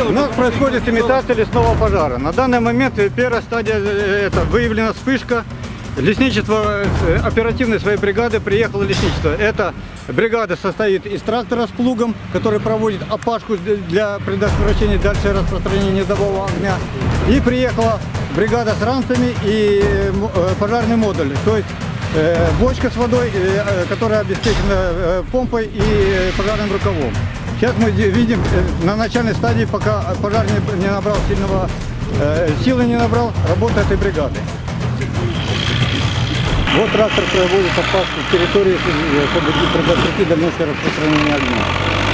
У нас происходит имитация лесного пожара. На данный момент первая стадия это выявлена вспышка. Лесничество оперативной своей бригады приехало лесничество. Эта бригада состоит из трактора с плугом, который проводит опашку для предотвращения дальше распространения низового огня. И приехала бригада с ранцами и пожарный модуль. То есть бочка с водой, которая обеспечена помпой и пожарным рукавом. Сейчас мы видим на начальной стадии, пока пожар не набрал силы не набрал, работа этой бригады. Вот трактор проводит опаску территории, чтобы предотвратить дальнейшее распространение огня.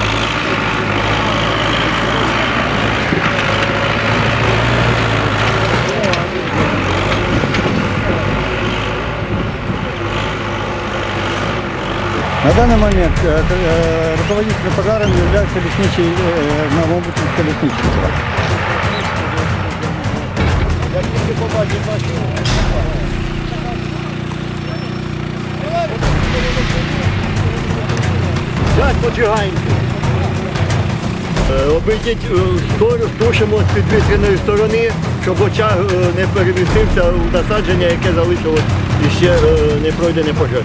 На данный момент руководителем пожаром является лесничий Новомутинское лесничество. Обійдіть стушимо з підвітряної сторони, щоб очаг не перемістився у насадження, яке залишилось і ще не пройдене пожежу.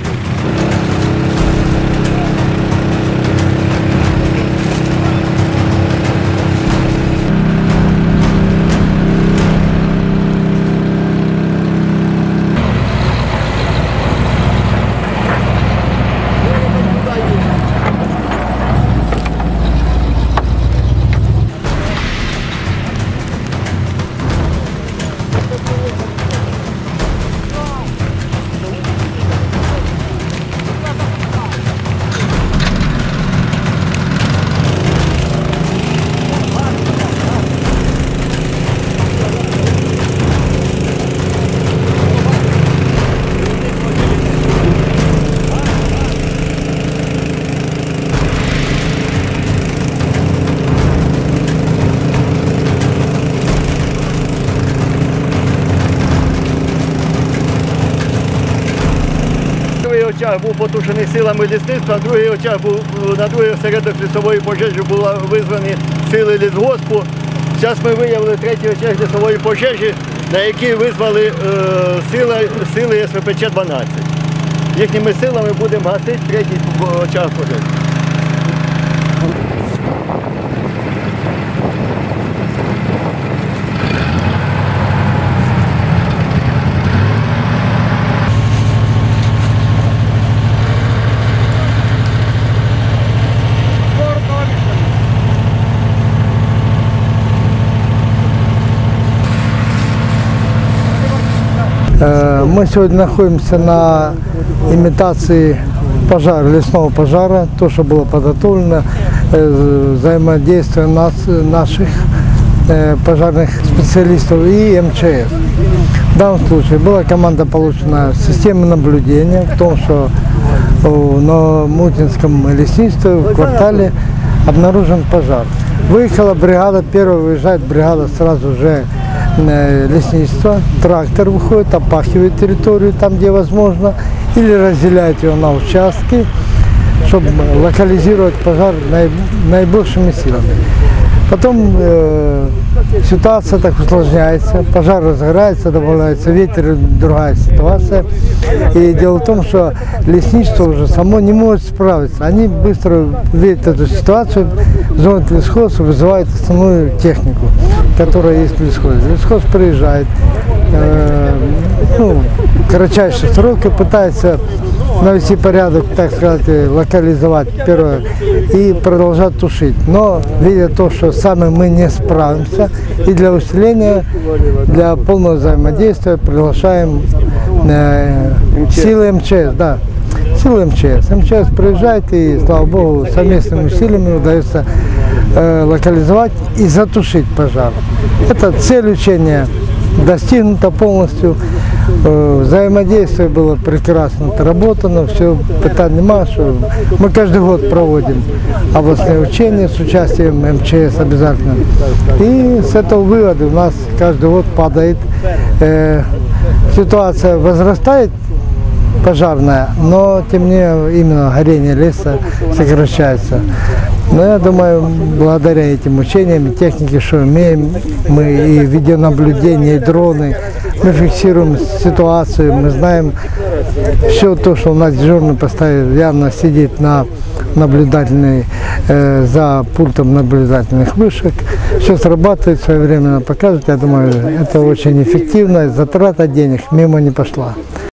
Очаг був потушений силами лісництва, другий очаг був, на другий осередок лісової пожежі були визвані сили лісгоспу. Зараз ми виявили третій очаг лісової пожежі, на який визвали сили СВПЧ-12. Їхніми силами будемо гасити третій очаг пожежі. Мы сегодня находимся на имитации пожара, лесного пожара, то, что было подготовлено, взаимодействие наших пожарных специалистов и МЧС. В данном случае была команда получена системы наблюдения в том, что на Мутинском лесничестве в квартале обнаружен пожар. Выехала бригада, первая выезжает бригада сразу же лесничество, трактор выходит, опахивает территорию там, где возможно, или разделяет ее на участки, чтобы локализировать пожар наибольшими силами. Потом ситуация так усложняется, пожар разгорается, добавляется ветер, другая ситуация. И дело в том, что лесничество уже само не может справиться. Они быстро видят эту ситуацию, звонят лесхоз, вызывают основную технику, которая есть в лесхозе. Лесхоз приезжает, в кратчайшие сроки пытается навести порядок, так сказать, локализовать первое и продолжать тушить. Но видя то, что сами мы не справимся, и для усиления, для полного взаимодействия приглашаем силы МЧС. Да, силы МЧС. МЧС приезжает, и, слава богу, совместными усилиями удается локализовать и затушить пожар. Это цель учения достигнута полностью. Взаимодействие было прекрасно отработано, все, питань нема, что мы каждый год проводим областные учения с участием МЧС обязательно. И с этого вывода у нас каждый год падает, ситуация возрастает пожарная, но тем не менее именно горение леса сокращается. Но я думаю, благодаря этим учениям, технике, что имеем, мы и видеонаблюдение, и дроны, мы фиксируем ситуацию, мы знаем все то, что у нас дежурный постоянно сидит на наблюдательной, за пультом наблюдательных вышек, все срабатывает, своевременно показывает. Я думаю, это очень эффективно, затрата денег мимо не пошла.